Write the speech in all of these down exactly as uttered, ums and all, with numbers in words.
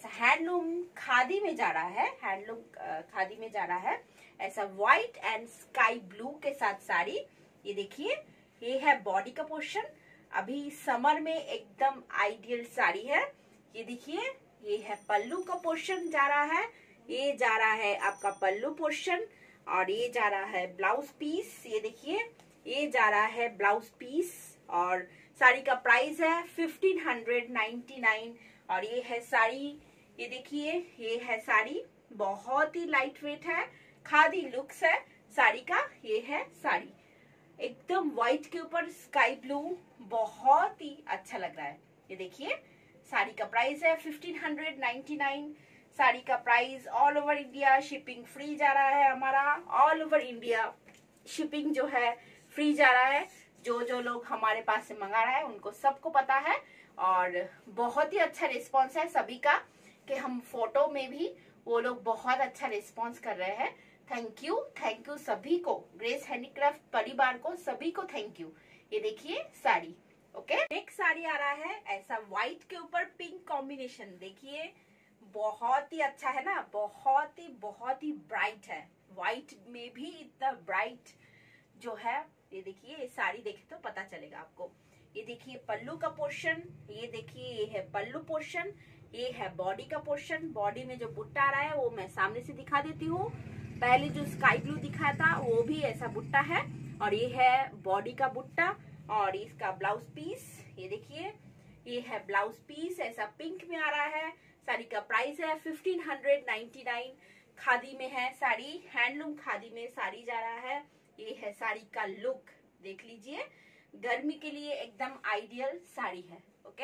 ऐसा हैंडलूम खादी में जा रहा है, हैंडलूम खादी में जा रहा है। ऐसा व्हाइट एंड स्काई ब्लू के साथ साड़ी। ये देखिए, ये है बॉडी का पोर्शन। अभी समर में एकदम आइडियल साड़ी है। ये देखिए, ये है पल्लू का पोर्शन जा रहा है। ये जा रहा है आपका पल्लू पोर्शन और ये जा रहा है ब्लाउज पीस। ये देखिए, ये जा रहा है ब्लाउज पीस और साड़ी का प्राइस है फिफ्टीन हंड्रेड नाइन्टी नाइन। और ये है साड़ी। ये देखिए, ये है साड़ी, बहुत ही लाइट वेट है, खादी लुक्स है साड़ी का। ये है साड़ी, एकदम व्हाइट के ऊपर स्काई ब्लू, बहुत ही अच्छा लग रहा है। ये देखिए, साड़ी का प्राइस है fifteen hundred ninety nine. Sari का price all over India shipping free जा रहा है हमारा। ऑल ओवर इंडिया शिपिंग जो है फ्री जा रहा है। जो जो लोग हमारे पास से मंगा रहा है उनको सबको पता है और बहुत ही अच्छा रिस्पांस है सभी का, कि हम फोटो में भी वो लोग बहुत अच्छा रिस्पांस कर रहे हैं। थैंक यू, थैंक यू सभी को, ग्रेस हैंडीक्राफ्ट परिवार को, सभी को थैंक यू। ये देखिए साड़ी। ओके, नेक्स्ट साड़ी आ रहा है ऐसा व्हाइट के ऊपर पिंक कॉम्बिनेशन। देखिए, बहुत ही अच्छा है ना, बहुत ही बहुत ही ब्राइट है। व्हाइट में भी इतना ब्राइट जो है। ये देखिए, ये साड़ी देखे तो पता चलेगा आपको। ये देखिए पल्लू का पोर्शन। ये देखिए, ये है पल्लू पोर्शन। ये है बॉडी का पोर्शन। बॉडी में जो बुट्टा आ रहा है वो मैं सामने से दिखा देती हूँ। पहले जो स्काई ब्लू दिखाया था वो भी ऐसा बुट्टा है और ये है बॉडी का बुट्टा और इसका ब्लाउज पीस। ये देखिए, ये है ब्लाउज पीस, ऐसा पिंक में आ रहा है। साड़ी का प्राइस है fifteen hundred ninety nine. Khadi में है साड़ी, हैंडलूम खादी में साड़ी जा रहा है। ये है साड़ी का लुक, देख लीजिए, गर्मी के लिए एकदम आइडियल साड़ी है। ओके,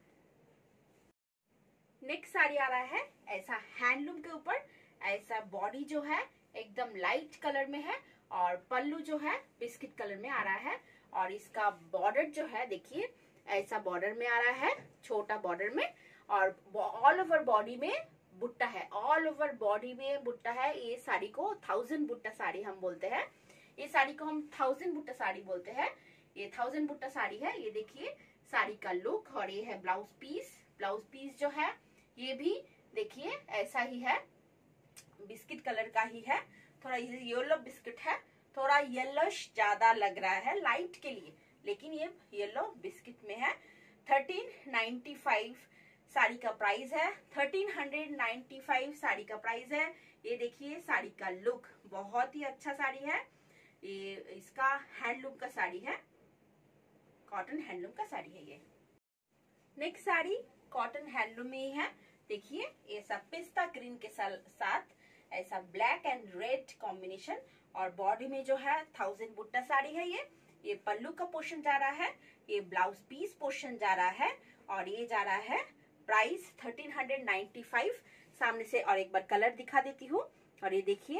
नेक्स्ट साड़ी आ रहा है ऐसा हैंडलूम के ऊपर। ऐसा बॉडी जो है एकदम लाइट कलर में है और पल्लू जो है बिस्किट कलर में आ रहा है और इसका बॉर्डर जो है देखिए ऐसा बॉर्डर में आ रहा है, छोटा बॉर्डर में, और ऑल ओवर बॉडी में बुट्टा है। ऑल ओवर बॉडी में बुट्टा है। ये साड़ी को थाउजेंड बुट्टा साड़ी हम बोलते हैं। ये साड़ी को हम थाउजेंड बुट्टा साड़ी बोलते हैं। ये थाउजेंड बुट्टा साड़ी है। ये देखिए साड़ी का लुक और ये है ब्लाउज पीस। ब्लाउज पीस जो है ये भी देखिए ऐसा ही है, बिस्किट कलर का ही है, थोड़ा येलो बिस्किट है, थोड़ा येलोश ज्यादा लग रहा है लाइट के लिए, लेकिन ये येलो बिस्किट में है। थर्टीन नाइन्टी फाइव साड़ी का प्राइस है। Thirteen hundred ninety five sari का प्राइस है। ये देखिए साड़ी का लुक, बहुत ही अच्छा साड़ी है। ये इसका हैंडलूम का साड़ी है, कॉटन हैंडलूम का साड़ी है ये। नेक्स्ट साड़ी कॉटन हैंडलूम में ही है। देखिए, ऐसा पिस्ता ग्रीन के साथ ऐसा ब्लैक एंड रेड कॉम्बिनेशन और बॉडी में जो है थाउजेंड बुट्टा साड़ी है ये। ये पल्लू का पोर्शन जा रहा है, ये ब्लाउज पीस पोर्शन जा रहा है और ये जा रहा है price thirteen hundred ninety five. सामने से और एक बार कलर दिखा देती हूँ और ये देखिए,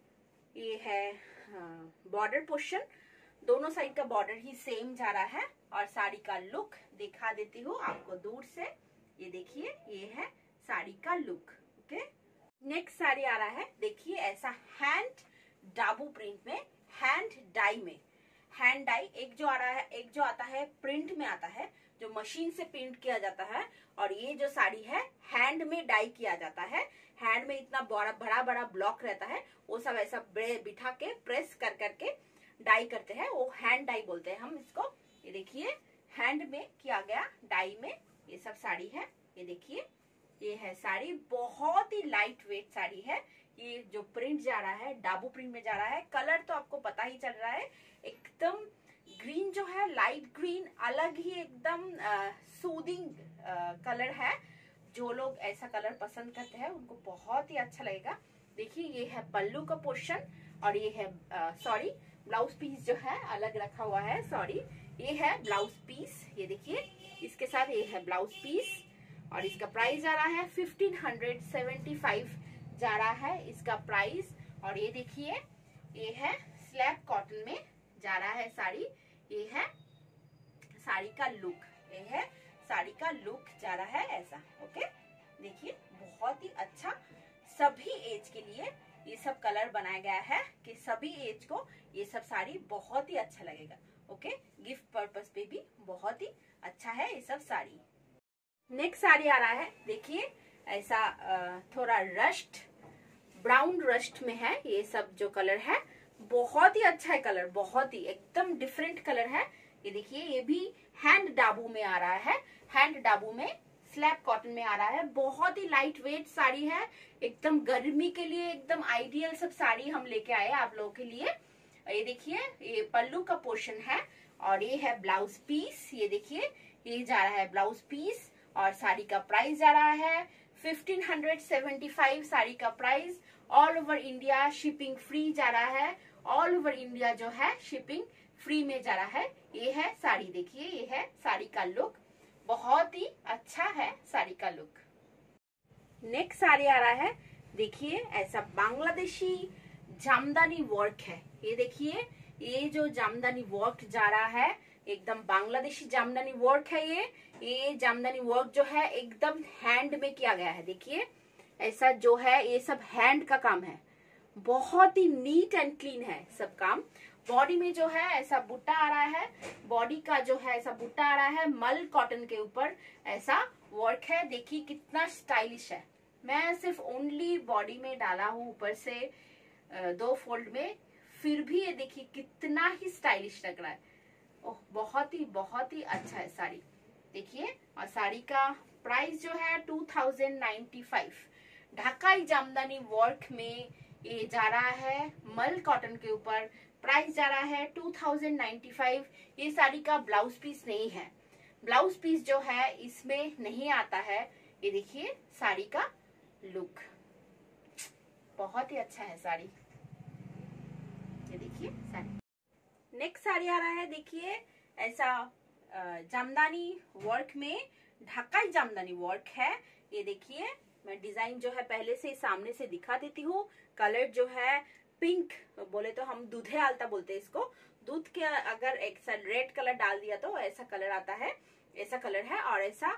ये है बॉर्डर पोर्शन, दोनों साइड का बॉर्डर ही सेम जा रहा है और साड़ी का लुक दिखा देती हूँ आपको दूर से। ये देखिए, ये है साड़ी का लुक। ओके, नेक्स्ट साड़ी आ रहा है देखिए ऐसा हैंड डाबू प्रिंट में, हैंड डाई में। हैंड डाई एक जो आ रहा है, एक जो आता है प्रिंट में आता है, जो मशीन से प्रिंट किया जाता है, और ये जो साड़ी है हैंड में डाई किया जाता है। हैंड में इतना बड़ा बड़ा बड़ा ब्लॉक रहता है, वो सब ऐसा बिठा के प्रेस कर करके डाई करते हैं, वो हैंड डाई बोलते हैं हम इसको। ये देखिए, हैंड में किया गया डाई में ये सब साड़ी है। ये देखिए, ये है साड़ी, बहुत ही लाइट वेट साड़ी है। ये जो प्रिंट जा रहा है डाबू प्रिंट में जा रहा है। कलर तो आपको पता ही चल रहा है, एकदम ग्रीन जो है लाइट ग्रीन, अलग ही एकदम सूदिंग कलर है। जो लोग ऐसा कलर पसंद करते हैं उनको बहुत ही अच्छा लगेगा। देखिए, ये है पल्लू का पोर्शन और ये है सॉरी ब्लाउज पीस जो है अलग रखा हुआ है, सॉरी, ये है ब्लाउज पीस। ये देखिए, इसके साथ ये है ब्लाउज पीस और इसका प्राइस जा रहा है फिफ्टीन हंड्रेड सेवेंटी फाइव जा रहा है इसका प्राइस। और ये देखिए, ये है स्लैब कॉटन में जा रहा है साड़ी। ये है साड़ी का लुक, ये है साड़ी का लुक जा रहा है ऐसा। ओके, देखिए, बहुत ही अच्छा, सभी एज के लिए ये सब कलर बनाया गया है कि सभी एज को ये सब साड़ी बहुत ही अच्छा लगेगा। ओके, गिफ्ट पर्पस पे भी बहुत ही अच्छा है ये सब साड़ी। नेक्स्ट साड़ी आ रहा है देखिए ऐसा थोड़ा रस्ट ब्राउन रस्ट में है ये सब जो कलर है। बहुत ही अच्छा है कलर, बहुत ही एकदम डिफरेंट कलर है। ये देखिए ये भी हैंड डाबू में आ रहा है, हैंड डाबू में स्लैब कॉटन में आ रहा है। बहुत ही लाइट वेट साड़ी है, एकदम गर्मी के लिए एकदम आइडियल सब साड़ी हम लेके आए आप लोगों के लिए। ये देखिए ये पल्लू का पोर्शन है और ये है ब्लाउज पीस। ये देखिए ये जा रहा है ब्लाउज पीस और साड़ी का प्राइस जा रहा है fifteen hundred seventy five. Sari का price all over India shipping free जा रहा है, ऑल ओवर इंडिया जो है शिपिंग फ्री में जा रहा है। ये है साड़ी, देखिए ये है साड़ी का लुक, बहुत ही अच्छा है साड़ी का लुक। नेक्स्ट साड़ी आ रहा है, देखिए ऐसा बांग्लादेशी जामदानी वर्क है। ये देखिए ये जो जामदानी वर्क जा रहा है एकदम बांग्लादेशी जामदानी वर्क है। ये ये जामदानी वर्क जो है एकदम हैंड में किया गया है। देखिए ऐसा जो है ये सब हैंड का काम है, बहुत ही नीट एंड क्लीन है सब काम। बॉडी में जो है ऐसा बूटा आ रहा है, बॉडी का जो है ऐसा बूटा आ रहा है, मल कॉटन के ऊपर ऐसा वर्क है। देखिए कितना स्टाइलिश है। मैं सिर्फ ओनली बॉडी में डाला हूँ ऊपर से दो फोल्ड में, फिर भी ये देखिए कितना ही स्टाइलिश लग रहा है। ओह बहुत ही बहुत ही अच्छा है साड़ी। देखिए और साड़ी का प्राइस जो है two thousand ninety five. Dhakai Jamdani work में ये जा रहा है, मल कॉटन के ऊपर प्राइस जा रहा है टू थाउजेंड नाइन्टी फाइव। ये साड़ी का ब्लाउज पीस नहीं है, ब्लाउज पीस जो है इसमें नहीं आता है। ये देखिए साड़ी का लुक बहुत ही अच्छा है साड़ी। ये देखिए साड़ी। नेक्स्ट साड़ी आ रहा है, देखिए ऐसा जामदानी वर्क में ढाकाई जामदानी वर्क है। ये देखिए मैं डिजाइन जो है पहले से सामने से दिखा देती हूँ। कलर जो है पिंक, बोले तो हम दूधे आलता बोलते हैं इसको। दूध के अगर एक रेड कलर डाल दिया तो ऐसा कलर आता है, ऐसा कलर है। और ऐसा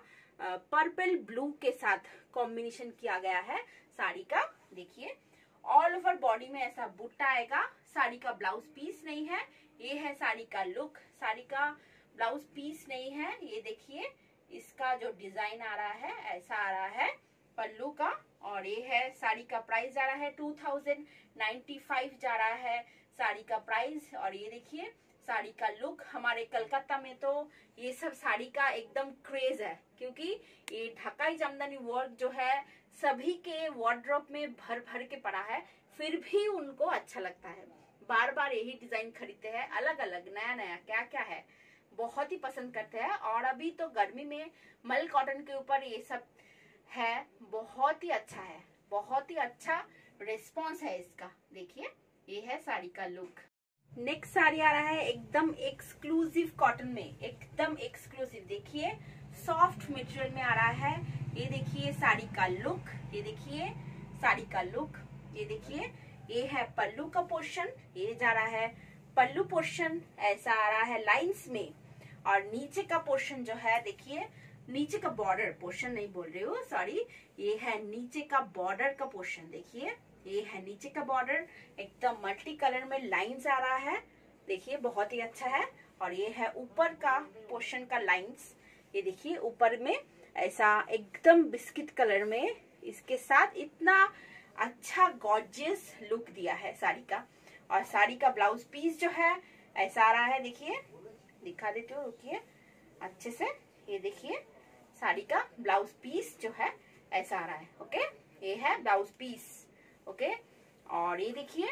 पर्पल ब्लू के साथ कॉम्बिनेशन किया गया है साड़ी का। देखिए ऑल ओवर बॉडी में ऐसा बूटा आएगा। साड़ी का ब्लाउज पीस नहीं है। ये है साड़ी का लुक, साड़ी का ब्लाउज पीस नहीं है। ये देखिए इसका जो डिजाइन आ रहा है ऐसा आ रहा है पल्लू का। और ये है साड़ी का प्राइस जा रहा है टू थाउजेंड नाइन्टी फाइव जा रहा है साड़ी का प्राइस। और ये देखिए साड़ी का लुक। हमारे कलकत्ता में तो ये सब साड़ी का एकदम क्रेज है, क्योंकि ये ढाकाई जामदानी वर्क जो है सभी के वार्डरोब में भर भर के पड़ा है, फिर भी उनको अच्छा लगता है, बार बार यही डिजाइन खरीदते हैं। अलग अलग नया नया क्या क्या है बहुत ही पसंद करते हैं। और अभी तो गर्मी में मल कॉटन के ऊपर ये सब है, बहुत ही अच्छा है, बहुत ही अच्छा रिस्पॉन्स है इसका। देखिए ये है साड़ी का लुक। नेक्स्ट साड़ी आ रहा है एकदम एक्सक्लूसिव कॉटन में, एकदम एक्सक्लूसिव। देखिए सॉफ्ट मटेरियल में आ रहा है। ये देखिए साड़ी का लुक, ये देखिए साड़ी का लुक। ये देखिए ये है पल्लू का पोर्शन, ये जा रहा है पल्लू पोर्शन ऐसा आ रहा है लाइंस में। और नीचे का पोर्शन जो है देखिए, नीचे का बॉर्डर पोर्शन नहीं बोल रही हूँ, सॉरी, ये है नीचे का बॉर्डर का पोर्शन। देखिए ये है नीचे का बॉर्डर, एकदम मल्टी कलर में लाइंस आ रहा है। देखिए बहुत ही अच्छा है। और ये है ऊपर का पोर्शन का लाइंस। ये देखिए ऊपर में ऐसा एकदम बिस्किट कलर में इसके साथ इतना अच्छा गॉर्जियस लुक दिया है साड़ी का। और साड़ी का ब्लाउज पीस जो है ऐसा आ रहा है। देखिए दिखा देती हूँ, रुकिए अच्छे से। ये देखिए साड़ी का ब्लाउज पीस जो है ऐसा आ रहा है। ओके ये है ब्लाउज पीस। ओके और ये देखिए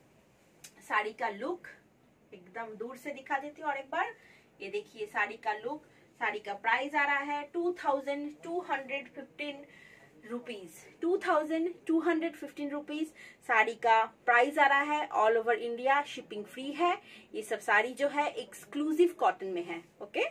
साड़ी का लुक, एकदम दूर से दिखा देती हूँ और एक बार। ये देखिए साड़ी का लुक। साड़ी का प्राइस आ रहा है two thousand two hundred fifteen rupees, two thousand two hundred fifteen rupees sari का प्राइस आ रहा है। All over India shipping free है। ये सब साड़ी जो है एक्सक्लूसिव कॉटन में है। ओके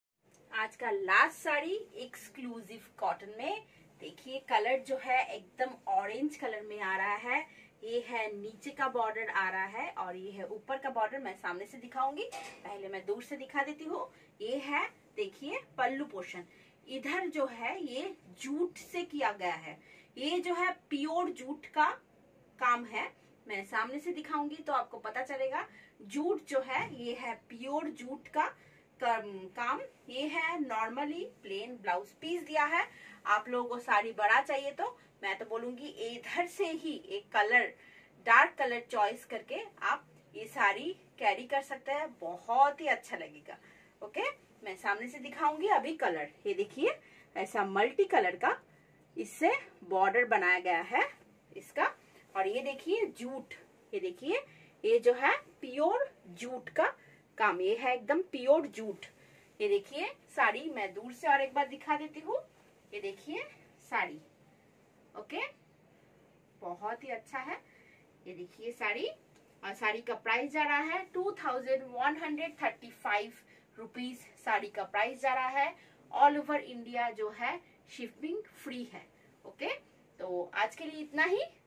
आज का लास्ट साड़ी एक्सक्लूसिव कॉटन में। देखिए कलर जो है एकदम ऑरेंज कलर में आ रहा है। ये है नीचे का बॉर्डर आ रहा है और ये है ऊपर का बॉर्डर। मैं सामने से दिखाऊंगी, पहले मैं दूर से दिखा देती हूँ। ये है देखिए पल्लू पोर्शन। इधर जो है ये जूट से किया गया है, ये जो है प्योर जूट का काम है। मैं सामने से दिखाऊंगी तो आपको पता चलेगा। जूट जो है ये है प्योर जूट का काम। ये है नॉर्मली प्लेन ब्लाउज पीस दिया है आप लोगों को साड़ी बड़ा चाहिए तो मैं तो बोलूंगी इधर से ही एक कलर, डार्क कलर चॉइस करके आप ये साड़ी कैरी कर सकते हैं, बहुत ही अच्छा लगेगा। ओके, मैं सामने से दिखाऊंगी अभी कलर। ये देखिए ऐसा मल्टी कलर का इससे बॉर्डर बनाया गया है इसका। और ये देखिए जूट, ये देखिए ये जो है प्योर जूट का काम, ये है एकदम प्योर जूट। ये देखिए साड़ी मैं दूर से और एक बार दिखा देती हूँ। ये देखिए साड़ी, ओके, बहुत ही अच्छा है। ये देखिए साड़ी, और साड़ी का प्राइस जा रहा है two thousand one hundred thirty five rupees sari का प्राइस जा रहा है। ऑल ओवर इंडिया जो है शिपिंग फ्री है। ओके, तो आज के लिए इतना ही।